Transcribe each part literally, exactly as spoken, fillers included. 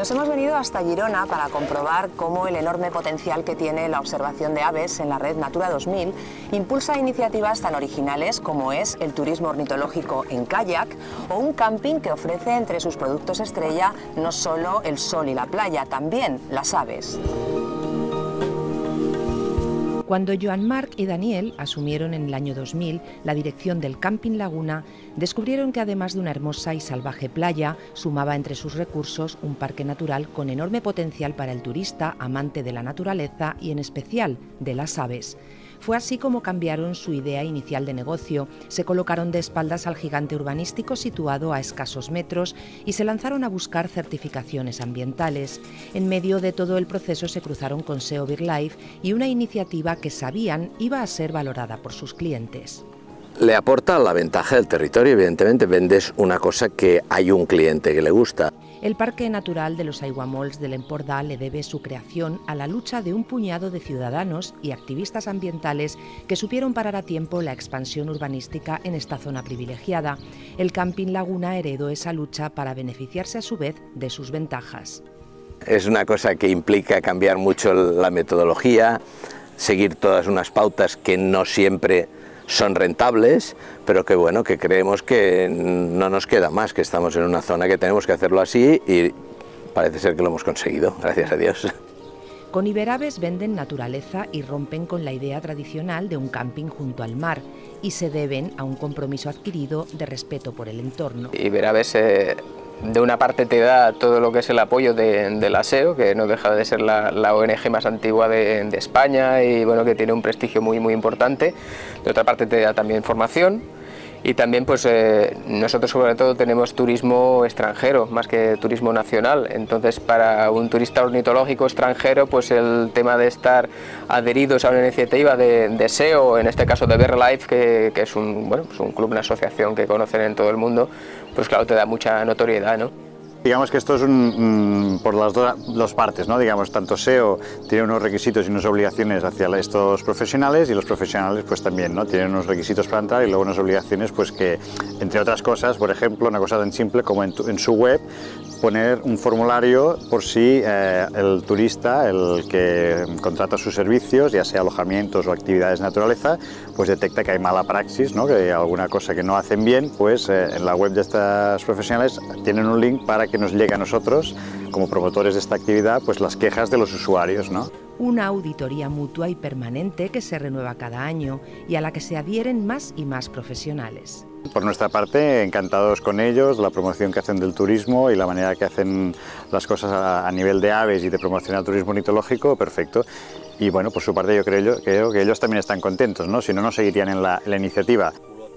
Nos hemos venido hasta Girona para comprobar cómo el enorme potencial que tiene la observación de aves en la red Natura dos mil impulsa iniciativas tan originales como es el turismo ornitológico en kayak o un camping que ofrece entre sus productos estrella no solo el sol y la playa, también las aves. Cuando Joan Marc y Daniel asumieron en el año dos mil la dirección del Camping Laguna, descubrieron que además de una hermosa y salvaje playa, sumaba entre sus recursos un parque natural con enorme potencial para el turista, amante de la naturaleza y en especial de las aves. Fue así como cambiaron su idea inicial de negocio, se colocaron de espaldas al gigante urbanístico situado a escasos metros y se lanzaron a buscar certificaciones ambientales. En medio de todo el proceso se cruzaron con S E O BirdLife y una iniciativa que sabían iba a ser valorada por sus clientes. Le aporta la ventaja del territorio, evidentemente vendes una cosa que hay un cliente que le gusta. El Parque Natural de los Aiguamolls del Empordà le debe su creación a la lucha de un puñado de ciudadanos y activistas ambientales que supieron parar a tiempo la expansión urbanística en esta zona privilegiada. El Camping Laguna heredó esa lucha para beneficiarse a su vez de sus ventajas. Es una cosa que implica cambiar mucho la metodología, seguir todas unas pautas que no siempre son rentables, pero que bueno, que creemos que no nos queda más, que estamos en una zona que tenemos que hacerlo así y parece ser que lo hemos conseguido, gracias a Dios. Con Iberaves venden naturaleza y rompen con la idea tradicional de un camping junto al mar y se deben a un compromiso adquirido de respeto por el entorno. Iberaves eh, de una parte te da todo lo que es el apoyo de, de la S E O, que no deja de ser la, la O N G más antigua de, de España y bueno, que tiene un prestigio muy, muy importante. De otra parte te da también formación. Y también pues eh, nosotros sobre todo tenemos turismo extranjero más que turismo nacional, entonces para un turista ornitológico extranjero pues el tema de estar adheridos a una iniciativa de, de S E O, en este caso de BirdLife, que, que es un, bueno, pues un club, una asociación que conocen en todo el mundo, pues claro, te da mucha notoriedad, ¿no? Digamos que esto es un, por las dos partes, ¿no? Digamos, tanto S E O tiene unos requisitos y unas obligaciones hacia estos profesionales y los profesionales pues también, ¿no? Tienen unos requisitos para entrar y luego unas obligaciones pues que, entre otras cosas, por ejemplo, una cosa tan simple como en, tu, en su web, poner un formulario por si eh, el turista, el que contrata sus servicios, ya sea alojamientos o actividades de naturaleza, pues detecta que hay mala praxis, ¿no? Que hay alguna cosa que no hacen bien, pues eh, en la web de estos profesionales tienen un link para que nos llegue a nosotros, como promotores de esta actividad, pues las quejas de los usuarios, ¿no? Una auditoría mutua y permanente que se renueva cada año y a la que se adhieren más y más profesionales. Por nuestra parte, encantados con ellos, la promoción que hacen del turismo y la manera que hacen las cosas a, a nivel de aves y de promocionar el turismo ornitológico, perfecto. Y bueno, por su parte yo creo, creo que ellos también están contentos, ¿no? Si no, no seguirían en la, en la iniciativa.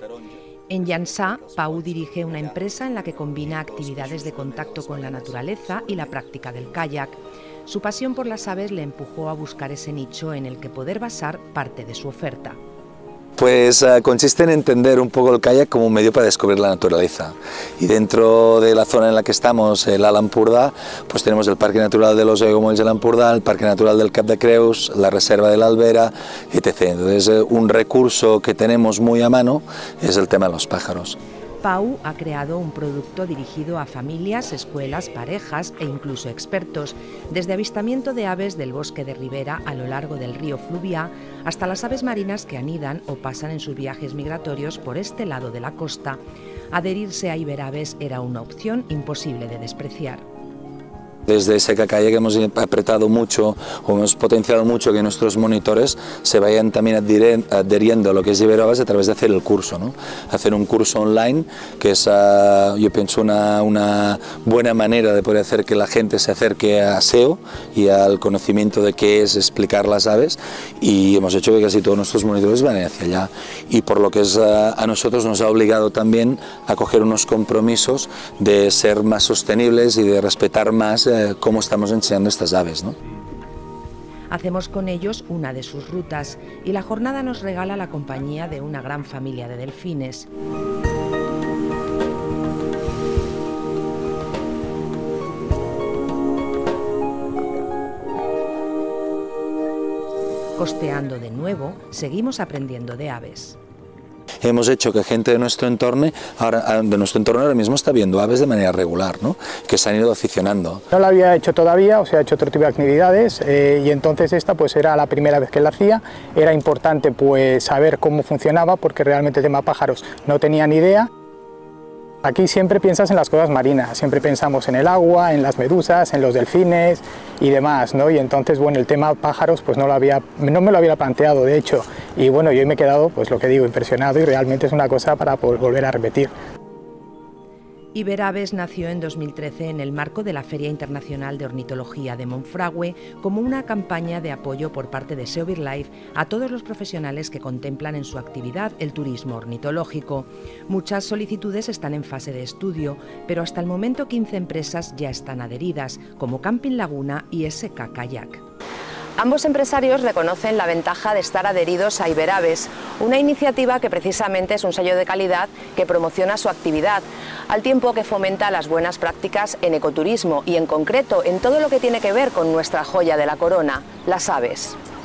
En Llançà, Pau dirige una empresa en la que combina actividades de contacto con la naturaleza y la práctica del kayak. Su pasión por las aves le empujó a buscar ese nicho en el que poder basar parte de su oferta. Pues uh, consiste en entender un poco el kayak como un medio para descubrir la naturaleza. Y dentro de la zona en la que estamos, el Alt Empordà, pues tenemos el Parque Natural de los Aiguamolls de l'Empordà, el Parque Natural del Cap de Creus, la Reserva de l'Albera, etcétera. Entonces, uh, un recurso que tenemos muy a mano es el tema de los pájaros. Pau ha creado un producto dirigido a familias, escuelas, parejas e incluso expertos, desde avistamiento de aves del bosque de ribera a lo largo del río Fluvià hasta las aves marinas que anidan o pasan en sus viajes migratorios por este lado de la costa. Adherirse a Iberaves era una opción imposible de despreciar. Desde S K Kayak hemos apretado mucho, o hemos potenciado mucho que nuestros monitores se vayan también adhiriendo a lo que es Iberaves a través de hacer el curso, ¿no? Hacer un curso online, que es, uh, yo pienso, una, una buena manera de poder hacer que la gente se acerque a S E O y al conocimiento de qué es explicar las aves, y hemos hecho que casi todos nuestros monitores van hacia allá. Y por lo que es, uh, a nosotros nos ha obligado también a coger unos compromisos de ser más sostenibles y de respetar más uh, cómo estamos enseñando estas aves, ¿no? Hacemos con ellos una de sus rutas y la jornada nos regala la compañía de una gran familia de delfines. Costeando de nuevo, seguimos aprendiendo de aves. hemos hecho que gente de nuestro entorno ahora, de nuestro entorno ahora mismo está viendo aves de manera regular, ¿no? Que se han ido aficionando. No la había hecho todavía, o sea, he hecho otro tipo de actividades eh, y entonces esta pues era la primera vez que la hacía. Era importante pues saber cómo funcionaba porque realmente el tema pájaros no tenía ni idea. Aquí siempre piensas en las cosas marinas, siempre pensamos en el agua, en las medusas, en los delfines y demás, ¿no? Y entonces, bueno, el tema pájaros pues no, lo había, no me lo había planteado, de hecho, y bueno, yo me he quedado, pues lo que digo, impresionado y realmente es una cosa para volver a repetir. Iberaves nació en dos mil trece en el marco de la Feria Internacional de Ornitología de Monfragüe como una campaña de apoyo por parte de SEO BirdLife a todos los profesionales que contemplan en su actividad el turismo ornitológico. Muchas solicitudes están en fase de estudio, pero hasta el momento quince empresas ya están adheridas, como Camping Laguna y S K Kayak. Ambos empresarios reconocen la ventaja de estar adheridos a Iberaves, una iniciativa que precisamente es un sello de calidad que promociona su actividad, al tiempo que fomenta las buenas prácticas en ecoturismo y en concreto en todo lo que tiene que ver con nuestra joya de la corona, las aves.